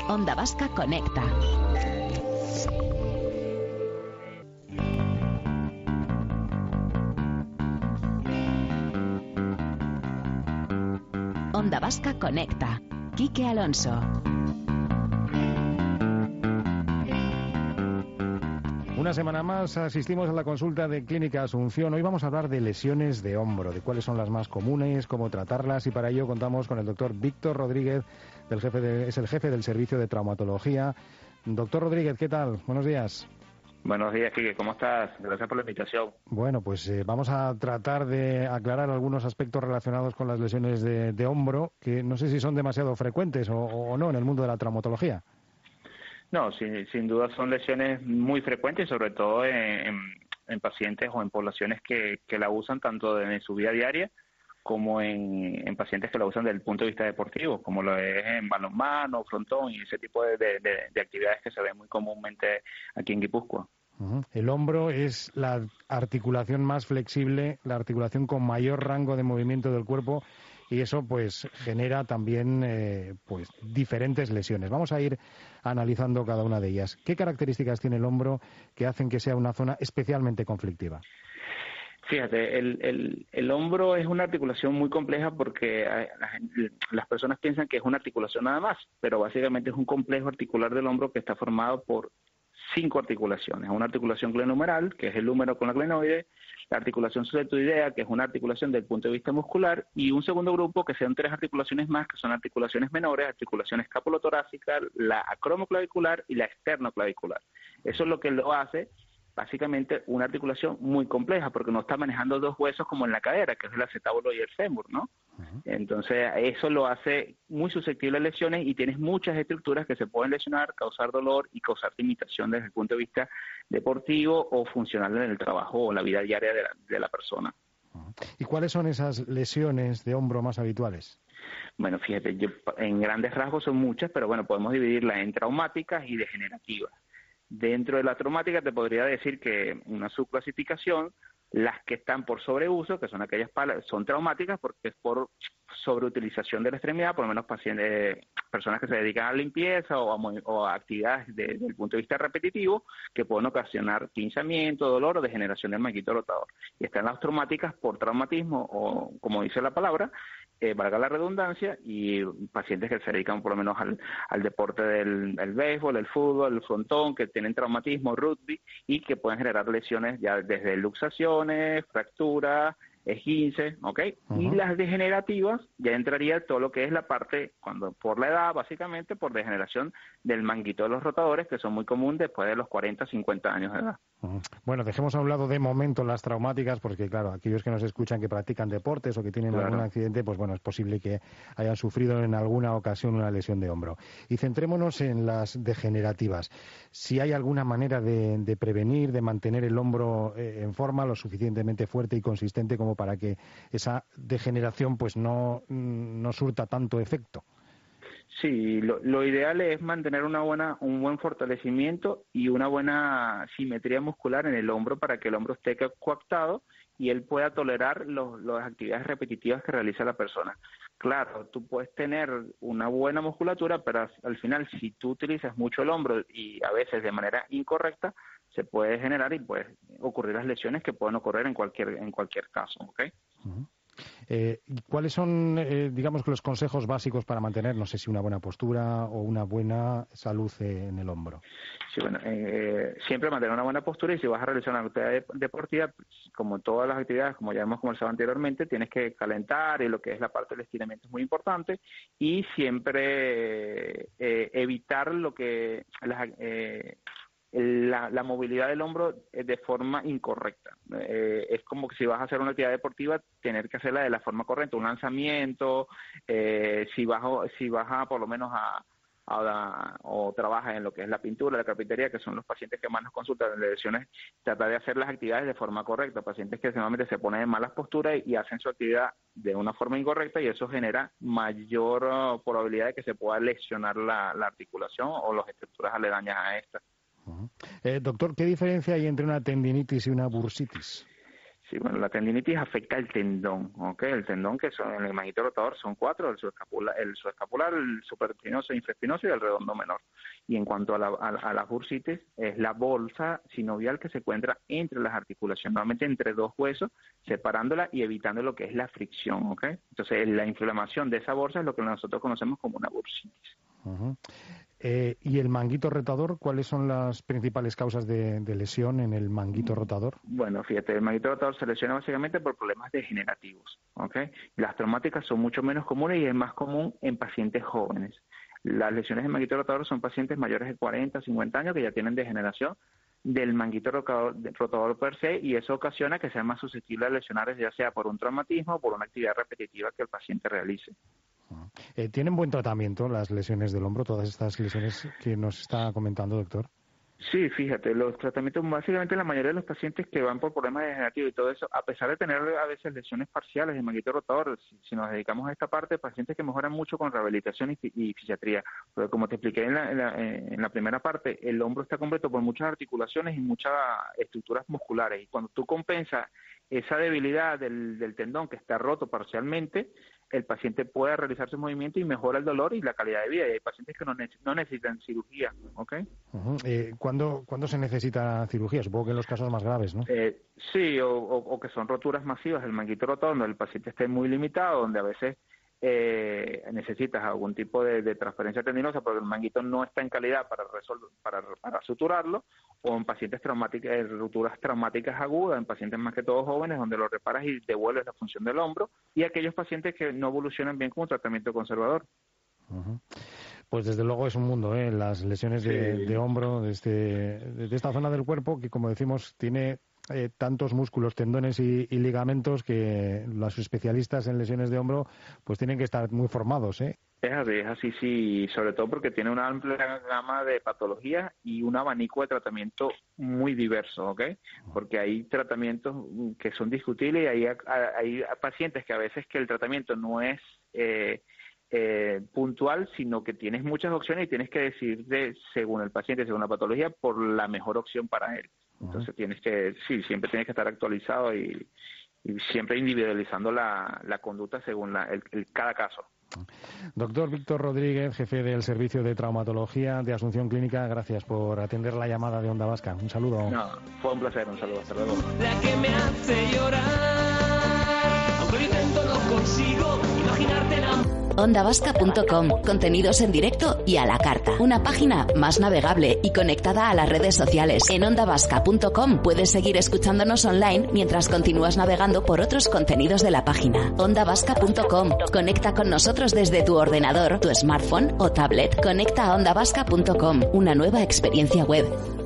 Onda Vasca Conecta. Onda Vasca Conecta. Quique Alonso. Una semana más asistimos a la consulta de Clínica Asunción. Hoy vamos a hablar de lesiones de hombro, de cuáles son las más comunes, cómo tratarlas, y para ello contamos con el doctor Víctor Rodríguez, es el jefe del Servicio de Traumatología. Doctor Rodríguez, ¿qué tal? Buenos días. Buenos días, Quique. ¿Cómo estás? Gracias por la invitación. Bueno, pues vamos a tratar de aclarar algunos aspectos relacionados con las lesiones de hombro, que no sé si son demasiado frecuentes o no en el mundo de la traumatología. No, sin duda son lesiones muy frecuentes, sobre todo en pacientes o en poblaciones que la usan tanto en su vida diaria como en pacientes que la usan desde el punto de vista deportivo, como lo es en balonmano, frontón y ese tipo de actividades que se ven muy comúnmente aquí en Guipúzcoa. El hombro es la articulación más flexible, la articulación con mayor rango de movimiento del cuerpo, y eso pues genera también pues diferentes lesiones. Vamos a ir analizando cada una de ellas. ¿Qué características tiene el hombro que hacen que sea una zona especialmente conflictiva? Fíjate, el hombro es una articulación muy compleja porque las personas piensan que es una articulación nada más, pero básicamente es un complejo articular del hombro que está formado por 5 articulaciones. Una articulación glenohumeral, que es el húmero con la glenoide, la articulación deltoidea, que es una articulación del punto de vista muscular, y un segundo grupo que son 3 articulaciones más, que son articulaciones menores, articulación escapulotorácica, la acromoclavicular y la externoclavicular. Eso es lo que lo hace básicamente una articulación muy compleja, porque no está manejando 2 huesos como en la cadera, que es el acetábulo y el fémur, ¿no? Entonces, eso lo hace muy susceptible a lesiones y tienes muchas estructuras que se pueden lesionar, causar dolor y causar limitación desde el punto de vista deportivo o funcional en el trabajo o la vida diaria de la persona. ¿Y cuáles son esas lesiones de hombro más habituales? Bueno, fíjate, en grandes rasgos son muchas, pero bueno, podemos dividirlas en traumáticas y degenerativas. Dentro de la traumática te podría decir que una subclasificación, las que están por sobreuso, que son aquellas son traumáticas porque es por sobreutilización de la extremidad, por lo menos personas que se dedican a la limpieza o a actividades desde el punto de vista repetitivo, que pueden ocasionar pinzamiento, dolor o degeneración del manguito rotador. Y están las traumáticas por traumatismo o, como dice la palabra, valga la redundancia, y pacientes que se dedican por lo menos al deporte del béisbol, el fútbol, el frontón, que tienen traumatismo, rugby, y que pueden generar lesiones ya desde luxaciones, fracturas, esguinces, ¿ok? Y las degenerativas ya entraría todo lo que es la parte, cuando por la edad, básicamente, por degeneración del manguito de los rotadores, que son muy comunes después de los 40, 50 años de edad. Bueno, dejemos a un lado de momento las traumáticas, porque claro, aquellos que nos escuchan que practican deportes o que tienen algún accidente, pues bueno, es posible que hayan sufrido en alguna ocasión una lesión de hombro. Y centrémonos en las degenerativas. Si hay alguna manera de prevenir, de mantener el hombro en forma lo suficientemente fuerte y consistente como para que esa degeneración pues no surta tanto efecto. Sí, lo ideal es mantener un buen fortalecimiento y una buena simetría muscular en el hombro para que el hombro esté coaptado y él pueda tolerar las actividades repetitivas que realiza la persona. Claro, tú puedes tener una buena musculatura, pero al final si tú utilizas mucho el hombro y a veces de manera incorrecta, se puede generar y pueden ocurrir las lesiones que pueden ocurrir en cualquier caso, ¿ok? ¿Cuáles son, digamos, los consejos básicos para mantener, no sé si una buena postura o una buena salud en el hombro? Sí, bueno, siempre mantener una buena postura, y si vas a realizar una actividad deportiva, pues, como todas las actividades, como ya hemos conversado anteriormente, tienes que calentar, y lo que es la parte del estiramiento es muy importante, y siempre evitar lo que la movilidad del hombro de forma incorrecta. Es como que si vas a hacer una actividad deportiva, tener que hacerla de la forma correcta, un lanzamiento, si vas a por lo menos o trabajas en lo que es la pintura, la carpintería, que son los pacientes que más nos consultan de lesiones, tratar de hacer las actividades de forma correcta. Pacientes que normalmente se ponen en malas posturas y hacen su actividad de una forma incorrecta, y eso genera mayor probabilidad de que se pueda lesionar la articulación o las estructuras aledañas a esta. Doctor, ¿qué diferencia hay entre una tendinitis y una bursitis? Sí, bueno, la tendinitis afecta el tendón, ¿ok? El tendón que son en el manguito rotador son 4, el subescapular, el superespinoso, infraespinoso y el redondo menor. Y en cuanto a la bursitis, es la bolsa sinovial que se encuentra entre las articulaciones, normalmente entre dos huesos, separándola y evitando lo que es la fricción, ¿ok? Entonces, la inflamación de esa bolsa es lo que nosotros conocemos como una bursitis. Uh-huh. ¿Y el manguito rotador? ¿Cuáles son las principales causas de lesión en el manguito rotador? Bueno, fíjate, el manguito rotador se lesiona básicamente por problemas degenerativos, ¿ok? Las traumáticas son mucho menos comunes y es más común en pacientes jóvenes. Las lesiones del manguito rotador son pacientes mayores de 40, 50 años que ya tienen degeneración del manguito rotador per se, y eso ocasiona que sean más susceptibles a lesionar, ya sea por un traumatismo o por una actividad repetitiva que el paciente realice. ¿Tienen buen tratamiento las lesiones del hombro, todas estas lesiones que nos está comentando, doctor? Sí, fíjate, los tratamientos, básicamente la mayoría de los pacientes que van por problemas degenerativos y todo eso, a pesar de tener a veces lesiones parciales de manguito rotador, si nos dedicamos a esta parte, pacientes que mejoran mucho con rehabilitación y fisiatría. Pero como te expliqué en la primera parte, el hombro está completo por muchas articulaciones y muchas estructuras musculares. Y cuando tú compensas esa debilidad del tendón que está roto parcialmente, el paciente puede realizar su movimiento y mejora el dolor y la calidad de vida. Y hay pacientes que no necesitan cirugía, ¿ok? Uh-huh. ¿Cuándo se necesita cirugía? Supongo que en los casos más graves, ¿no? Sí, o que son roturas masivas del manguito rotador, donde el paciente esté muy limitado, donde a veces necesitas algún tipo de transferencia tendinosa porque el manguito no está en calidad para suturarlo, o en pacientes traumáticas, rupturas traumáticas agudas, en pacientes más que todo jóvenes, donde lo reparas y devuelves la función del hombro, y aquellos pacientes que no evolucionan bien con un tratamiento conservador. Uh-huh. Pues desde luego es un mundo, las lesiones de hombro, de esta zona del cuerpo que, como decimos, tiene tantos músculos, tendones y ligamentos que los especialistas en lesiones de hombro pues tienen que estar muy formados, ¿eh? Es así, sí, sobre todo porque tiene una amplia gama de patologías y un abanico de tratamiento muy diverso, ¿ok? Porque hay tratamientos que son discutibles y hay pacientes que a veces que el tratamiento no es puntual, sino que tienes muchas opciones y tienes que decidir según el paciente, según la patología, por la mejor opción para él. Entonces siempre tienes que estar actualizado y siempre individualizando la conducta según cada caso. Doctor Víctor Rodríguez, jefe del Servicio de Traumatología de Asunción Clínica, gracias por atender la llamada de Onda Vasca. Un saludo. No, fue un placer, un saludo, hasta luego. La que me hace llorar, aunque lo intento no consigo imaginarte la... ondavasca.com, contenidos en directo y a la carta. Una página más navegable y conectada a las redes sociales. En ondavasca.com puedes seguir escuchándonos online mientras continúas navegando por otros contenidos de la página. ondavasca.com, conecta con nosotros desde tu ordenador, tu smartphone o tablet. Conecta a ondavasca.com, una nueva experiencia web.